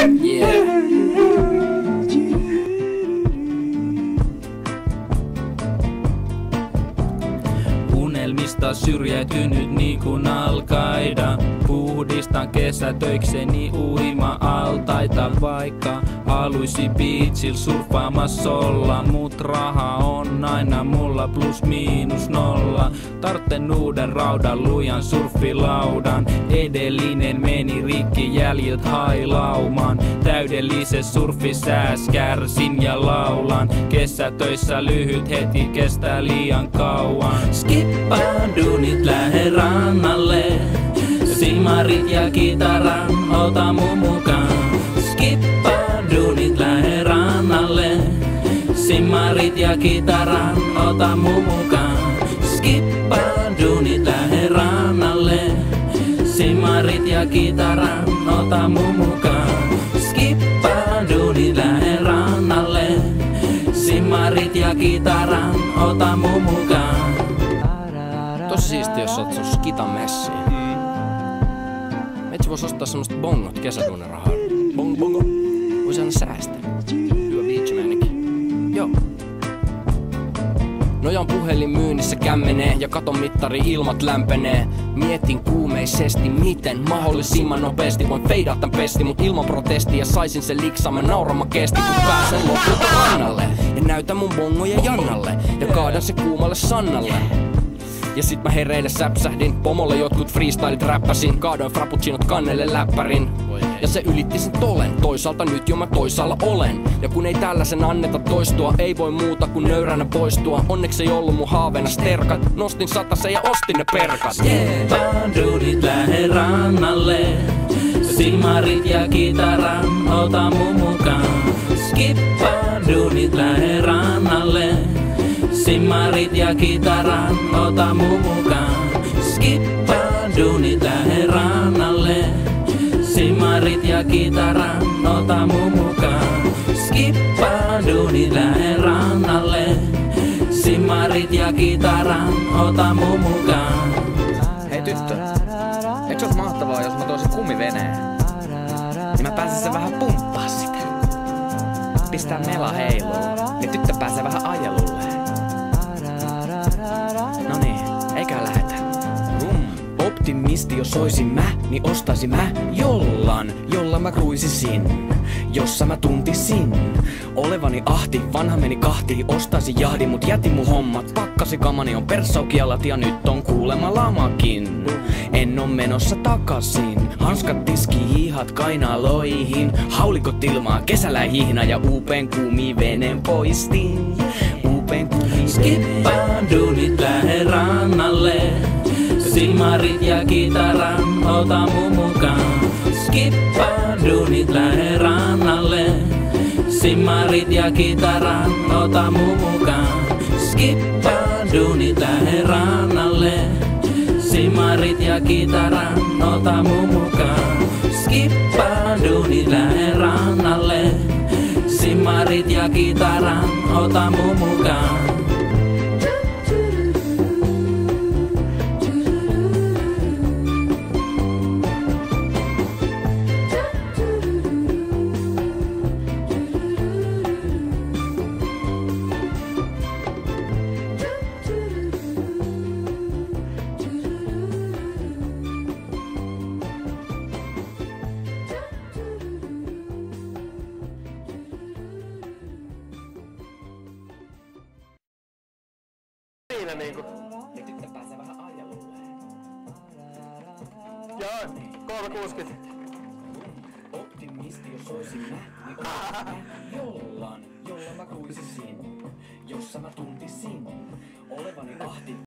Yeah. Unelmista syrjäytynyt nikun Al-Qaida. Puhdistan kesätöikseni uima-altaita. Vaikka haluisi beachil surffaamassa olla, mut raha on aina mulla plus miinus nolla. Tartten uuden raudan lujan surffilaudan. Edellinen meni rikki, jäljiltä hailaumaan. Täydellisessä surfisääs kärsin ja laulan. Kesätöissä lyhyt heti kestää liian kauan. Skippaan duunit, lähde rannalle. Simarit ja kitaran, ota mun mukaan. Skippaan duunit, lähde rannalle. Simarit ja kitaran, ota mun mukaan. Skippaan duunit, lähde rannalle. Simarit ja kitaran, ota mun mukaan. Skippaan duunit, lähde rannalle. Simarit ja kitaran, ota mun mukaan. Tosi siisti, jos oot sun skitan messiin. Meitsi vois ostaa semmoset bongot kesäduunin rahaa. Bongo. Vois aina säästää. Hyvä beachmeininki. Joo. Nojan puhelin myynnissä kämmenee ja katon mittari ilmat lämpenee. Mietin kuumeisesti miten mahdollisimman nopeasti voin feidata tän pesti, mut ilman protestia saisin sen liksamen naurama kesti, kun pääsen lopulta rannalle. Ja näytän mun bongoja Jannalle ja kaadan se kuumalle Sannalle. Ja sit mä hereille säpsähdin, pomolle jotkut freestylit räppäsin. Kaadoin frappuccinot kannelle läppärin. Ja se ylitti sen tolen, toisaalta nyt jo mä toisaalla olen. Ja kun ei tällaisen anneta toistua, ei voi muuta kuin nöyränä poistua. Onneksi ei ollut mun haaveena sterkat, nostin satasen ja ostin ne perkat. Skippaan duunit, lähde rannalle. Simarit ja kitaran, ota mun mukaan. Skippaan duunit, lähde rannalle. Simarit ja kitaran, ota mun mukaan. Skippaan duunit, lähde rannalle. Simarit ja kitaran, ota mun mukaan. Skippaan duunit, lähde rannalle. Simarit ja kitaran, ota mun mukaan. Hei tyttö, eikö se ois mahtavaa, jos mä toisin kumiveneen? Niin mä pääsen sen vähän pumppaa sitä. Pistää mela heiluun, niin tyttö pääsee vähän ajelulle. Noniin, eikä lähetä. Optimisti jos oisin mä, niin ostaisin mä jolla mä kruisisin, jossa mä tuntisin olevani ahti, vanha meni kahtiin, ostaisin jahdin, mut jätin mun hommat, pakkasi kamani on persaukialat ja nyt on kuulemma lamakin. En oo menossa takasin, hanskat tiski, hihat kainaloihin, haulikot ilmaa, kesällä hihna ja uupeen kumiveneen poistin. Skippaan duunit, lähde rannalle. Simarit ja kitaran, ota mun mukaan. Skippaan duunit, lähde rannalle. Simarit ja kitaran, ota mun mukaan. Skippaan duunit, lähde rannalle. Simarit ja kitaran, ota mun mukaan. Skippaan duunit, lähde rannalle. Simarit ja kitaran, ota mun mukaan. Siinä niinku. Ja tyttö pääsee vähän ajelulle. Joo, 360. Optimisti jos oisin mä, niin oisin mä jolla mä kruisisin, jossa mä tuntisin olevani ahti.